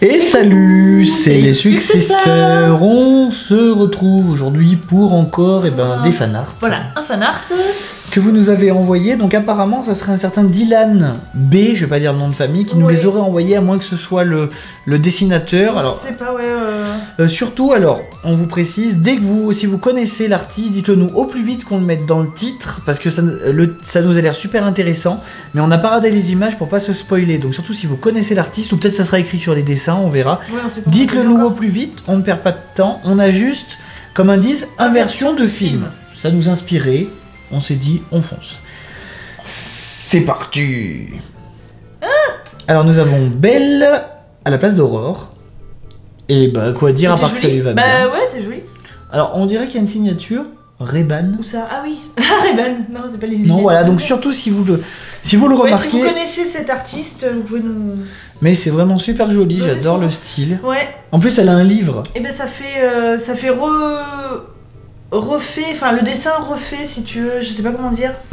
Et salut, c'est les successeurs. On se retrouve aujourd'hui pour encore des fanarts. Voilà, un fanart que vous nous avez envoyé. Donc apparemment, ça serait un certain Dylan B, je vais pas dire le nom de famille, qui nous les aurait envoyés, à moins que ce soit le dessinateur. Alors, je sais pas, surtout, alors, on vous précise, si vous connaissez l'artiste, dites-le nous au plus vite qu'on le mette dans le titre, parce que ça nous a l'air super intéressant, mais on n'a pas radé les images pour pas se spoiler. Donc surtout si vous connaissez l'artiste, ou peut-être ça sera écrit sur les dessins, on verra. Dites-le nous au plus vite, on ne perd pas de temps. On a juste, comme indice, inversion de film. Ça nous inspirait. On s'est dit, on fonce. C'est parti. Alors nous avons Belle à la place d'Aurore. Et quoi dire à part que ça lui va bien. Bah ouais, c'est joli. Alors on dirait qu'il y a une signature, Ray-Ban. Où ça? Ah oui, Ray-Ban. Non, c'est pas les lunettes. Non, voilà, donc surtout si vous le remarquez. Si vous connaissez cet artiste, vous pouvez nous... Mais c'est vraiment super joli, j'adore le style. Ouais. En plus elle a un livre. Et ben ça fait refait, enfin le dessin refait si tu veux, je sais pas comment dire.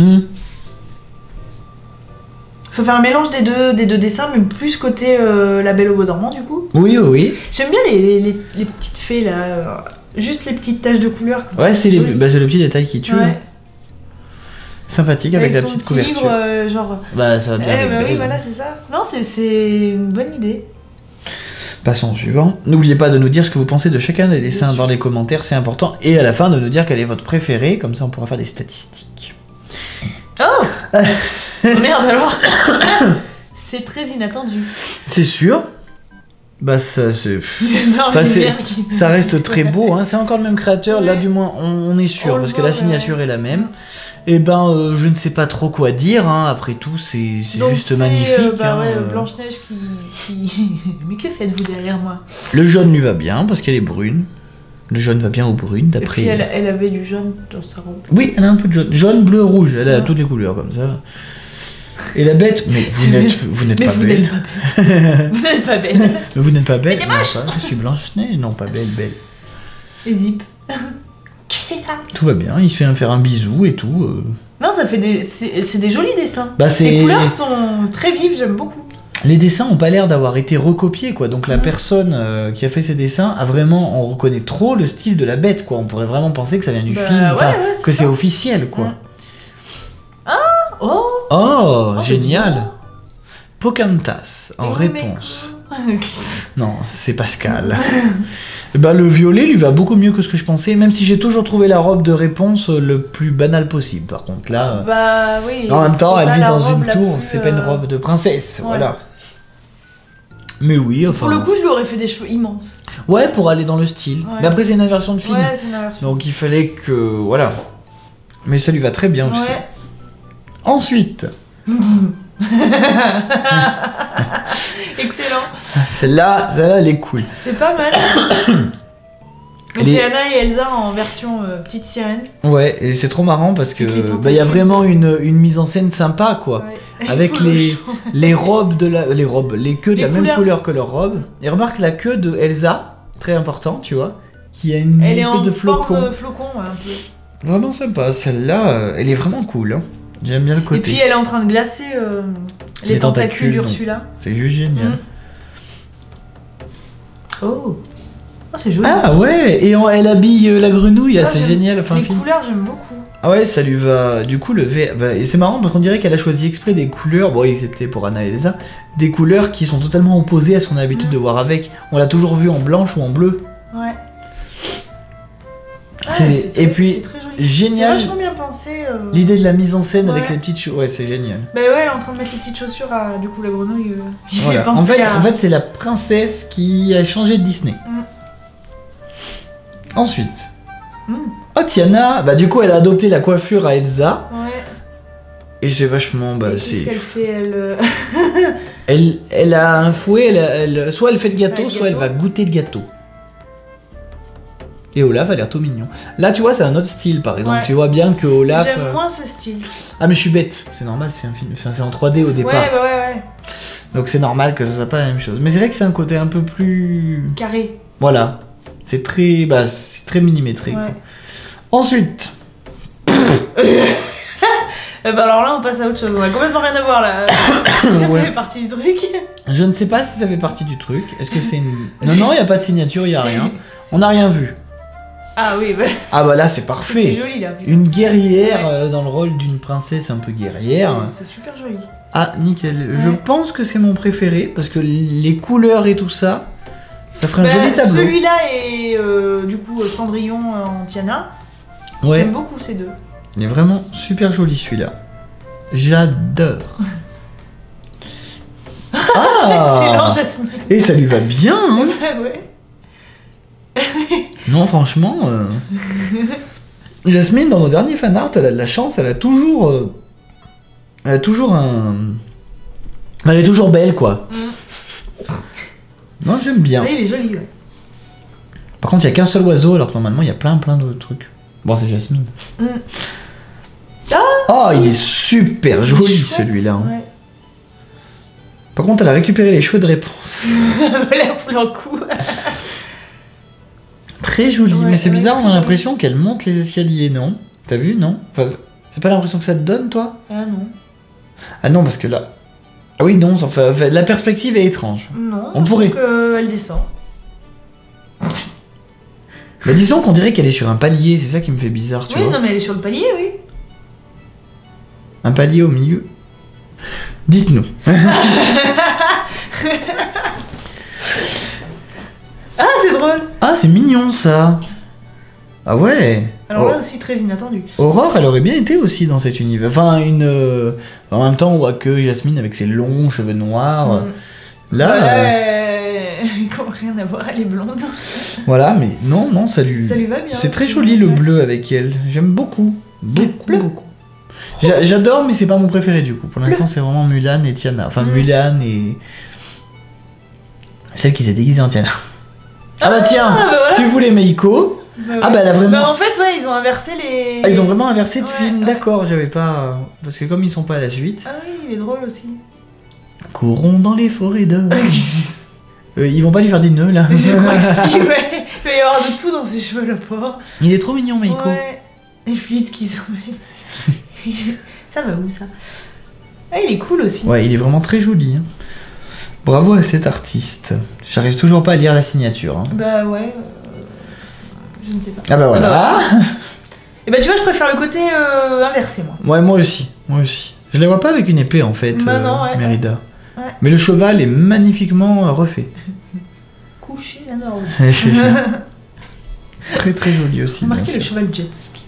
Ça fait un mélange des deux dessins, mais plus côté La Belle au Bois dormant du coup. Oui. J'aime bien les petites fées là, juste les petites taches de couleur. Ouais, c'est le petit détail qui tue. Ouais. Sympathique avec la petite couverture. Livre, genre... Bah ça va bien avec bah Belle. Oui, voilà, c'est ça. Non, c'est une bonne idée. Passons au suivant. N'oubliez pas de nous dire ce que vous pensez de chacun des dessins dans les commentaires, c'est important. Et à la fin, de nous dire quel est votre préféré, comme ça on pourra faire des statistiques. Oh merde alors. C'est très inattendu. C'est sûr. Bah ça reste très beau, hein. C'est encore le même créateur, là du moins on est sûr, parce que la signature est la même. Et je ne sais pas trop quoi dire, hein. Après tout c'est juste magnifique. Blanche-Neige qui... Mais que faites-vous derrière moi? Le jaune lui va bien, parce qu'elle est brune. Le jaune va bien aux brunes, d'après... Et puis elle avait du jaune dans sa robe. Oui, elle a un peu de jaune. Jaune, bleu, rouge, elle a toutes les couleurs comme ça. Et la bête, mais vous n'êtes pas belle. Vous n'êtes pas belle. Mais vous n'êtes pas belle. Mais t'es moche. Je suis Blanche-Neige, non pas belle. Et Zip. Qui c'est ça? Tout va bien, il se fait faire un bisou et tout. Non, ça fait c'est des jolis dessins. Bah, les couleurs sont très vives, j'aime beaucoup. Les dessins ont pas l'air d'avoir été recopiés, quoi. Donc la personne qui a fait ces dessins a vraiment, on reconnaît trop le style de la bête, quoi. On pourrait vraiment penser que ça vient du film, que c'est officiel, quoi. Oh, génial. Pocahontas en réponse. Non, c'est Pascal. Le violet lui va beaucoup mieux que ce que je pensais, même si j'ai toujours trouvé la robe de réponse le plus banal possible. Par contre là, en même temps, elle vit dans une tour, c'est pas une robe de princesse, voilà. Mais oui, enfin... Pour le coup, je lui aurais fait des cheveux immenses. Ouais, pour aller dans le style. Mais après, c'est une inversion de film. Ouais, c'est une inversion. Donc il fallait que... Voilà. Mais ça lui va très bien aussi. Ensuite... Excellent. Celle-là, elle est cool. C'est pas mal. C'est Anna et Elsa en version petite sirène. Ouais, et c'est trop marrant parce que y a vraiment une mise en scène sympa, quoi. Ouais. Avec les robes les queues de la même couleur que leur robe. Et remarque la queue de Elsa, très important, tu vois, qui a une espèce de flocon. Flocon, un peu. Vraiment sympa, celle-là, elle est vraiment cool, hein. J'aime bien le côté. Et puis elle est en train de glacer les tentacules d'Ursula. C'est juste génial. Oh, c'est joli. Ah ouais, et elle habille la grenouille, c'est génial. Enfin, les couleurs, j'aime beaucoup. Ah ouais, ça lui va. Du coup, le vert. Et c'est marrant parce qu'on dirait qu'elle a choisi exprès des couleurs, bon, excepté pour Anna et Elsa, des couleurs qui sont totalement opposées à ce qu'on a l'habitude de voir avec. On l'a toujours vu en blanche ou en bleu. Ouais. Et puis, génial. C'est vachement bien pensé. L'idée de la mise en scène avec les petites chaussures. Ouais, c'est génial. Bah ouais, elle est en train de mettre les petites chaussures à du coup la grenouille. Voilà. En fait, c'est la princesse qui a changé de Disney. Ensuite. Oh, Tiana, du coup, elle a adopté la coiffure à Elsa. Ouais. Et c'est vachement. Qu'est-ce qu'elle fait, elle a un fouet, soit elle fait le gâteau, soit elle va goûter le gâteau. Et Olaf a l'air tout mignon. Là, tu vois, c'est un autre style, par exemple. Tu vois bien que Olaf... J'aime moins ce style. Ah, mais je suis bête. C'est normal, c'est un film. Enfin, c'est en 3D au départ. Ouais. Donc c'est normal que ce soit pas la même chose. Mais c'est vrai que c'est un côté un peu plus... carré. Voilà. C'est très... c'est très millimétré. Ouais. Ensuite... Bah alors là, on passe à autre chose. On a complètement rien à voir là. Ça Ouais. fait partie du truc. Je ne sais pas si ça fait partie du truc. Est-ce que c'est une... Non, il n'y a pas de signature, il n'y a rien. On n'a rien vu. Ah oui, bah. Ah bah là, c'est C'est parfait. joli là. putain. Une guerrière dans le rôle d'une princesse un peu guerrière. C'est super joli. Ah, nickel. Je Ouais. pense que c'est mon préféré parce que les couleurs et tout ça, ça ferait un Bah, joli tableau. celui-là et du coup Cendrillon en Tiana. Ouais, J'aime beaucoup ces deux. il est vraiment super joli celui-là. J'adore. Excellent, Ah Jasmine. Et ça lui va bien, hein. Ouais. Non, franchement, Jasmine, dans nos derniers fanarts, elle a de la chance, elle a toujours un... Elle est toujours belle, quoi. Non, j'aime bien. Là, il est joli, ouais. Par contre, il n'y a qu'un seul oiseau, alors que normalement, il y a plein d'autres trucs. Bon, c'est Jasmine. Mm. Oh, il est super joli, Chouette, celui-là. hein. Ouais. Par contre, elle a récupéré les cheveux de réponse. La poule en coup. Très joli, Ouais, mais c'est ouais, bizarre, on très a joli. l'impression qu'elle monte les escaliers, non? T'as vu, non? Enfin, c'est pas l'impression que ça te donne, toi? Ah non. Ah non, parce que là... Ah oui, non, enfin, la perspective est étrange. Non, On je pourrait. trouve qu'elle descend. Bah disons qu'on dirait qu'elle est sur un palier, c'est ça qui me fait bizarre, tu Oui, vois. non, mais elle est sur le palier, oui. Un palier au milieu. Dites-nous. Ah, c'est drôle. Ah, c'est mignon, ça. Ah ouais. Alors Oh. là aussi, très inattendu. Aurore, elle aurait bien été aussi dans cet univers. Enfin, en même temps, on voit que Jasmine avec ses longs cheveux noirs. Mm. Là, Rien à voir, elle est blonde. voilà, mais non, ça lui... Ça lui va bien. C'est très aussi, joli le ouais. bleu avec elle. J'aime beaucoup. Beaucoup, bleu. beaucoup. J'adore, mais c'est pas mon préféré du coup. Pour l'instant, c'est vraiment Mulan et Tiana. Enfin, Mulan et... Celle qui s'est déguisée en Tiana. Ah bah tiens, Ah, bah voilà. tu voulais Meiko. Bah, Ah ouais. bah elle a vraiment... Bah, en fait, ouais, ils ont inversé les. Ah, ils ont vraiment inversé de Ouais, film, ouais. d'accord, j'avais pas... Parce que comme ils sont pas à la suite... Ah oui, il est drôle aussi. Courons dans les forêts d'or. Ils vont pas lui faire des nœuds là. Je crois que si, ouais. Il va y avoir de tout dans ses cheveux, le pauvre. Il est trop mignon, Meiko. Ouais. Les fluides qui sont. Ça va où ça? Ah, il est cool aussi. Ouais, il est vraiment très joli. hein. Bravo à cet artiste. J'arrive toujours pas à lire la signature. hein. Bah ouais. Je ne sais pas. Ah bah voilà. Et bah tu vois, je préfère le côté inversé, moi. Ouais, moi aussi. Je la vois pas avec une épée en fait, Bah non, ouais, Mérida. ouais. Mais le cheval est magnifiquement refait. Couché la norme. Très très joli aussi. bien Remarquez le sûr. cheval jet ski.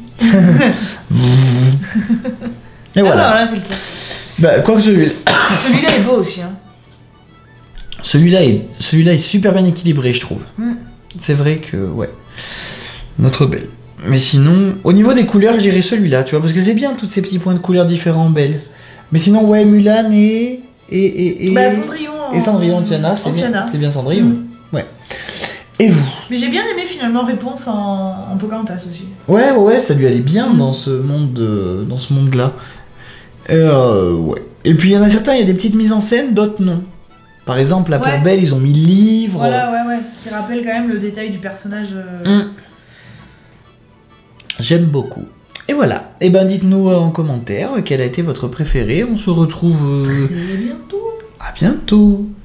Et voilà. Ah, voilà, fait le cas. Bah, quoi que Celui-là est beau aussi. Hein. celui-là est super bien équilibré, je trouve. Mm. C'est vrai que, ouais. Notre belle. Mais sinon, au niveau des couleurs, j'irais celui-là, tu vois, parce que c'est bien tous ces petits points de couleurs différents, belles. Mais sinon, ouais, Mulan et. Bah Cendrillon. Et Cendrillon, Tiana, c'est en bien. Tiana. C'est bien Cendrillon. Mm. Ouais. Et vous? Mais j'ai bien aimé finalement Réponse en Pocahontas aussi. Ouais, ça lui allait bien dans ce monde-là. Ouais. Et puis il y en a certains, il y a des petites mises en scène, d'autres non. Par exemple, là pour Ouais. Belle, ils ont mis le livre. Voilà, ouais. Qui rappelle quand même le détail du personnage. J'aime beaucoup. Et voilà. Et ben dites-nous en commentaire quel a été votre préféré. On se retrouve Et bientôt. à bientôt.